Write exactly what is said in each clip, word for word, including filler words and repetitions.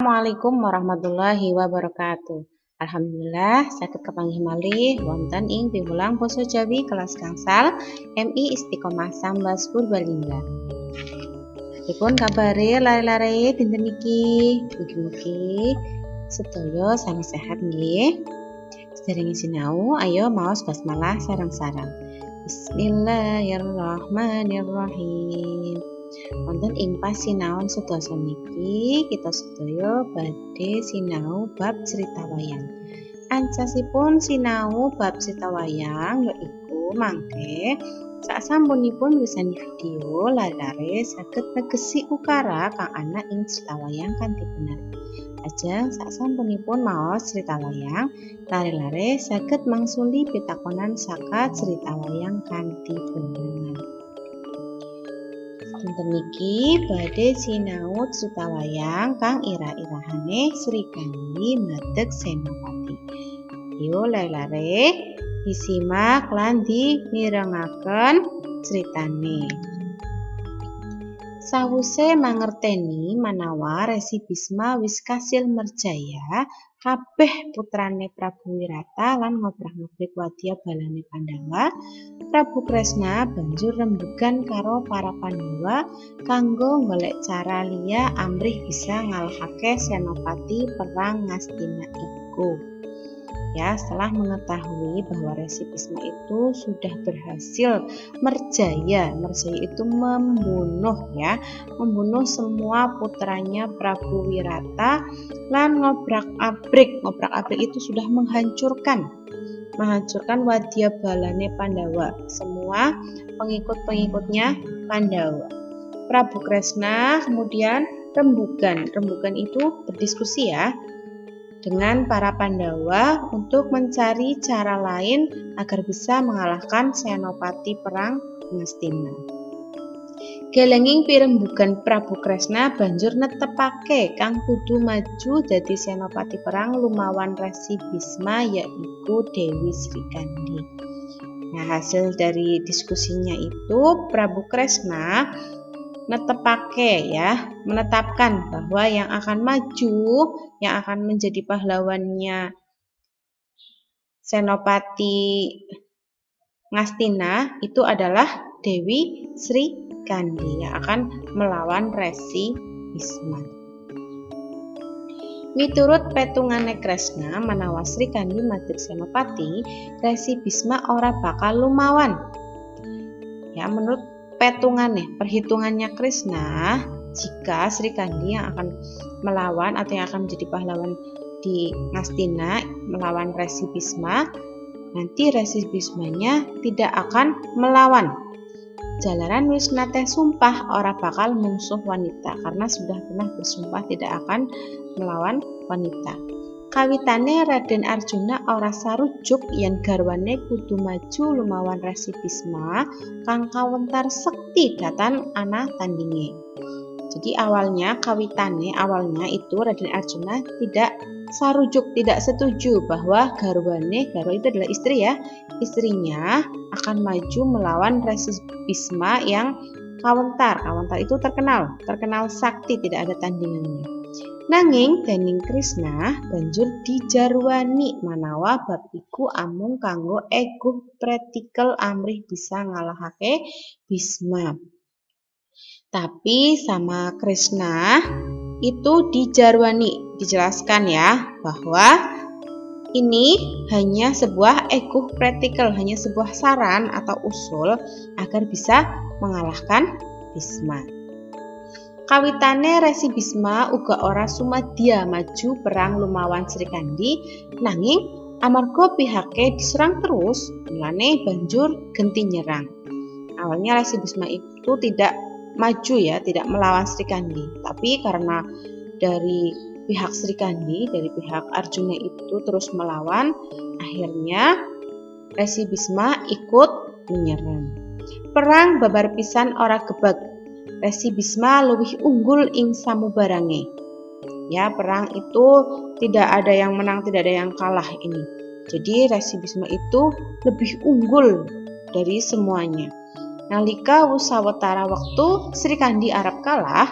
Assalamualaikum warahmatullahi wabarakatuh. Alhamdulillah saged kepanggih malih wonten ing piwulang basa Jawi kelas gangsal M I Istiqomah Sambas Purbalingga. Dipun kabare lare-lare dinten iki, mugi-mugi sedaya sami sehat nggih. Sedherenge sinau, ayo maos basmalah sareng-sareng. Bismillahirrahmanirrahim. Wonten ing pasinaon sedasa niki kita sedaya badhe sinau bab cerita wayang. Ancasipun sinau bab cerita wayang yaiku mangke sasampunipun wisani video lare-lare saged negesi ukara kang ana ing cerita wayang kanthi bener. Ajeng sasampunipun maos cerita wayang, lare-lare saged mangsuli pitakonan saka cerita wayang kanthi bener. Dinten niki badhe sinau cerita wayang kang ira-irahane Sri Kandi Madeg Senopati. Yo lare-lare disimak lan dimirengaken critane. Sawuse mangerteni manawa Resi Bisma wis kasil merjaya, kabeh putrane Prabu Wirata lan ngobrah-ngobrik wadya balane Pandhawa, Prabu Kresna banjur rembugan karo para Pandhawa kanggo golek cara liya amrih bisa ngalahake Senopati perang Ngastina iku. Ya, setelah mengetahui bahwa Resi Bisma itu sudah berhasil merjaya, merjaya itu membunuh ya, membunuh semua putranya Prabu Wirata lan ngobrak-abrik, ngobrak-abrik itu sudah menghancurkan, menghancurkan wadya balane Pandhawa, semua pengikut-pengikutnya Pandhawa. Prabu Kresna kemudian rembugan, rembugan itu berdiskusi ya, dengan para Pandhawa untuk mencari cara lain agar bisa mengalahkan Senopati perang Ngastina. Gelenging pirembugan Prabu Kresna banjur netepake kang kudu maju dadi Senopati perang lumawan Resi Bisma yaiku Dewi Srikandi. Nah, hasil dari diskusinya itu Prabu Kresna netepake ya, menetapkan bahwa yang akan maju, yang akan menjadi pahlawannya Senopati Ngastina itu adalah Dewi Srikandi yang akan melawan Resi Bisma. Miturut petungane Kresna manawa Srikandi Madeg Senopati, Resi Bisma ora bakal lumawan. Ya, menurut petungane, perhitungannya Kresna, jika Srikandi yang akan melawan atau yang akan menjadi pahlawan di Ngastina melawan Resi Bisma, nanti Resi Bismanya tidak akan melawan. Jalaran wis nate sumpah ora bakal mungsuh wanita, karena sudah pernah bersumpah tidak akan melawan wanita. Kawitane Raden Arjuna ora sarujuk yen garwane kudu maju lumawan Resi Bisma kang kawentar sekti datan ana tandinge. Jadi awalnya kawitane awalnya itu Raden Arjuna tidak sarujuk, tidak setuju bahwa garwane, garwa itu adalah istri ya, istrinya akan maju melawan Resi Bisma yang kawentar. Kawentar itu terkenal, terkenal sakti, tidak ada tandingannya. Nanging dening Kresna banjur dijarwani manawa bab iku amung kanggo eguh pratikel amrih bisa ngalahake Bisma. Tapi sama Kresna itu dijarwani, dijelaskan ya bahwa ini hanya sebuah eguh pratikel, hanya sebuah saran atau usul agar bisa mengalahkan Bisma. Kawitane Resi Bisma uga ora sumadya maju perang lumawan Srikandi, nanging amarga pihake diserang terus, mulane banjur genti nyerang. Awalnya Resi Bisma itu tidak maju ya, tidak melawan Srikandi, tapi karena dari pihak Srikandi, dari pihak Arjuna itu terus melawan, akhirnya Resi Bisma ikut menyerang. Perang babar pisan ora gebag. Resi Bisma luwih unggul ing samubarange. Ya, perang itu tidak ada yang menang, tidak ada yang kalah ini. Jadi Resi Bisma itu lebih unggul dari semuanya. Nalika wus sawetara wektu Srikandi arep kalah,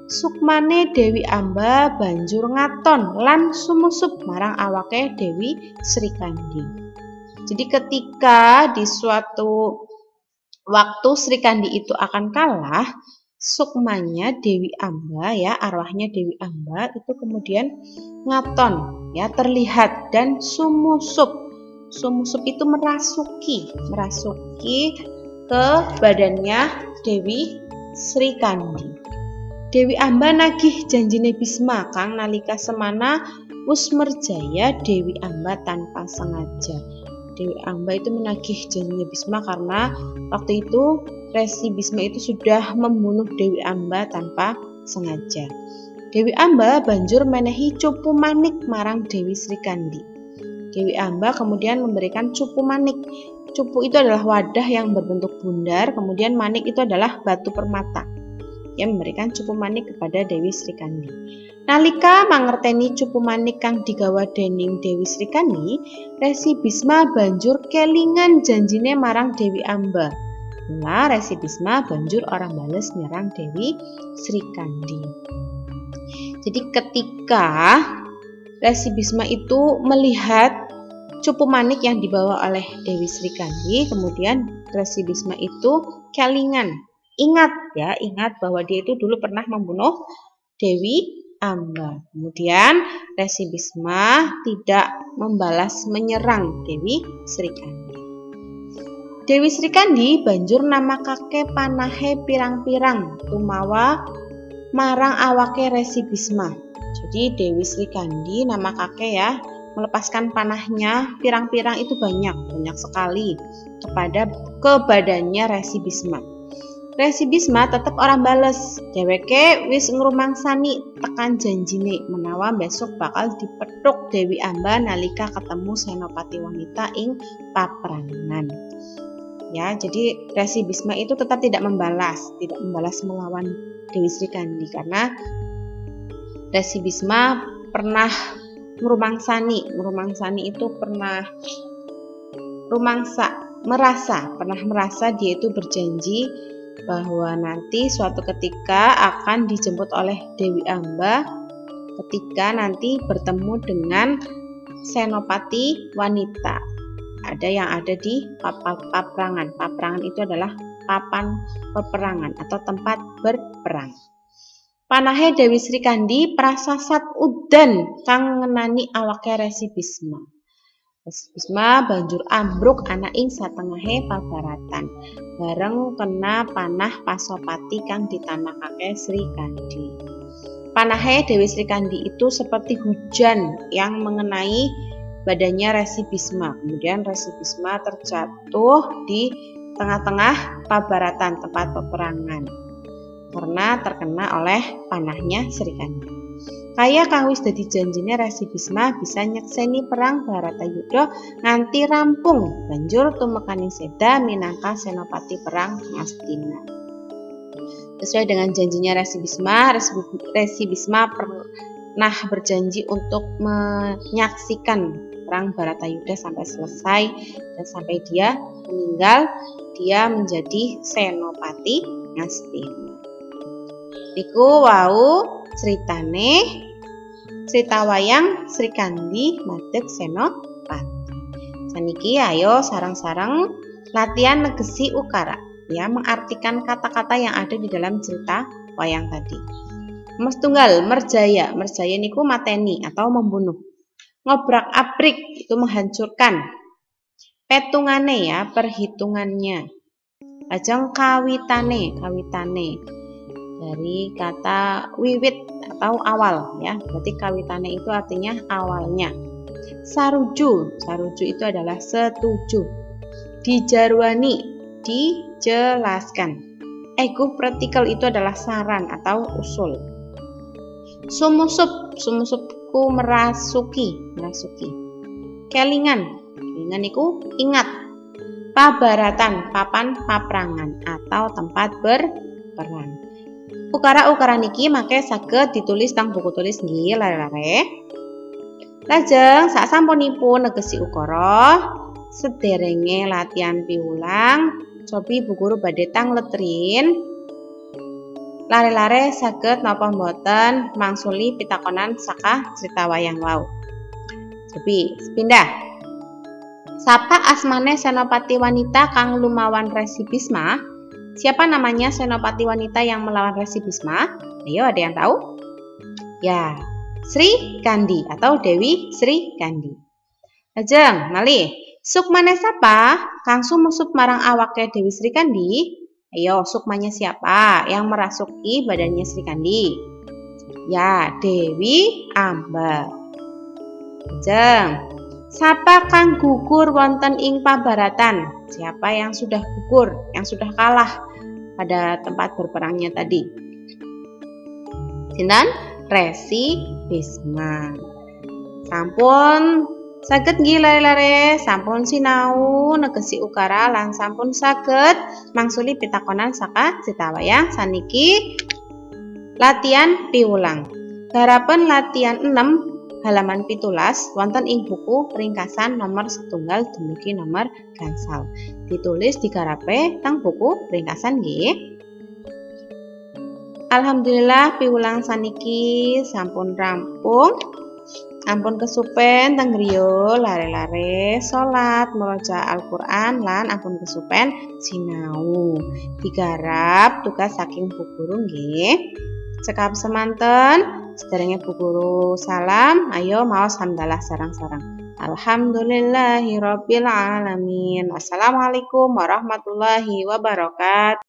Sukmane Dewi Amba banjur ngaton lan sumusup marang awake Dewi Srikandi. Jadi ketika di suatu waktu Srikandi itu akan kalah, sukmanya Dewi Amba ya, arwahnya Dewi Amba itu kemudian ngaton ya, terlihat dan sumusup. Sumusup itu merasuki, merasuki ke badannya Dewi Srikandi. Dewi Amba nagih janjine Bisma kang nalika semana wus merjaya Dewi Amba tanpa sengaja. Dewi Amba itu menagih janjinya Bisma karena waktu itu Resi Bisma itu sudah membunuh Dewi Amba tanpa sengaja. Dewi Amba banjur menehi cupu manik marang Dewi Srikandi. Dewi Amba kemudian memberikan cupu manik. Cupu itu adalah wadah yang berbentuk bundar, kemudian manik itu adalah batu permata. Yang memberikan cupu manik kepada Dewi Srikandi. Nalika mangerteni cupu manik kang digawa dening Dewi Srikandi, Resi Bisma banjur kelingan janjine marang Dewi Amba. Mula Resi Bisma banjur orang bales nyerang Dewi Srikandi. Jadi ketika Resi Bisma itu melihat cupu manik yang dibawa oleh Dewi Srikandi, kemudian Resi Bisma itu kelingan. Ingat ya, ingat bahwa dia itu dulu pernah membunuh Dewi Amba. Kemudian Resi Bisma tidak membalas menyerang Dewi Srikandi. Dewi Srikandi banjur namakake panahe pirang-pirang tumawa marang awake Resi Bisma. Jadi Dewi Srikandi namakake ya, melepaskan panahnya pirang-pirang itu banyak, banyak sekali kepada ke badannya Resi Bisma. Resi Bisma tetap orang bales. Dheweke wis ngrumangsani tekan janjine menawa besok bakal dipethuk Dewi Amba nalika ketemu senopati wanita ing paprangan. Ya, jadi Resi Bisma itu tetap tidak membalas, tidak membalas melawan Dewi Srikandi karena Resi Bisma pernah ngrumangsani, ngrumangsani itu pernah rumangsa, merasa, pernah merasa dia itu berjanji bahwa nanti suatu ketika akan dijemput oleh Dewi Amba ketika nanti bertemu dengan senopati wanita. Ada yang ada di paprangan. Paprangan itu adalah papan peperangan atau tempat berperang. Panahe Dewi Srikandi prasasat udan kang ngenani awake Resi Bisma. Resi Bisma banjur ambruk ana ing satengahe pabaratan bareng kena panah Pasopati kang ditanakake Srikandi. Panahe Dewi Srikandi itu seperti hujan yang mengenai badannya Resi Bisma. Kemudian Resi Bisma terjatuh di tengah-tengah pabaratan tempat peperangan karena terkena oleh panahnya Srikandi. Kaya kang wis dadi janjine Resi Bisma bisa nyekseni perang Bharatayuda nganti rampung, banjur tumekaning seda minangka senopati perang Ngastina. Sesuai dengan janjinya Resi Bisma, Resi Bisma pernah berjanji untuk menyaksikan perang Bharatayuda sampai selesai dan sampai dia meninggal, dia menjadi senopati Ngastina. Iku wau ceritane cerita wayang Srikandi madeg senopati. Saniki ayo sareng-sareng latihan negesi ukara ya, mengartikan kata-kata yang ada di dalam cerita wayang tadi. Mas tunggal merjaya, merjaya niku mateni atau membunuh. Ngobrak-abrik itu menghancurkan. Petungane ya, perhitungannya. Lajeng kawitane, kawitane dari kata wiwit atau awal ya, berarti kawitane itu artinya awalnya. Saruju, saruju itu adalah setuju. Dijarwani, dijelaskan. Ego practical itu adalah saran atau usul. Sumusup, sumusupku merasuki, merasuki. Kelingan, kelingan itu ingat. Pabaratan, papan paprangan atau tempat berperang. Ukara-ukara niki make saged ditulis tang buku tulis nggih lare-lare. Lajeng sak sampunipun negesi ukara, sederenge latihan piwulang, cobi bu guru badhe tang letrin Lare-lare saged napa mboten mangsuli pitakonan saka crita wayang wau. Jebi, pindah. Sapa asmane senopati wanita kang lumawan Resi Bisma? Siapa namanya senopati wanita yang melawan Resi Bisma? Ayo, ada yang tahu? Ya, Sri Kandi atau Dewi Sri Kandi. Lajeng, malih. Sukmane sapa kang sumusup marang awake Dewi Sri Kandi? Ayo, sukmanya siapa yang merasuki badannya Sri Kandi? Ya, Dewi Amba. Lajeng, sapa kang gugur wonten ing pabaratan? Siapa yang sudah gugur, yang sudah kalah pada tempat berperangnya tadi? Sinten? Resi Bisma. Sampun saged nggih lare-lare, sampun sinau negesi ukara lan sampun saged mangsuli pitakonan saka crita wayang saniki latihan piwulang. Garapen latihan enam halaman pitulas wonten ing buku ringkasan nomor setunggal dumugi nomor gangsal. Ditulis digarape teng buku ringkasan nggih. Alhamdulillah piwulang saniki sampun rampung. Ampun kesupen teng griya lare-lare salat maca Al-Qur'an lan ampun kesupen sinau. Digarap tugas saking Bu Guru nggih. Cekap semanten sederenge Bu Guru salam, ayo maos hamdalah sareng-sareng. Alhamdulillahirabbil alamin. Wassalamualaikum warahmatullahi wabarakatuh.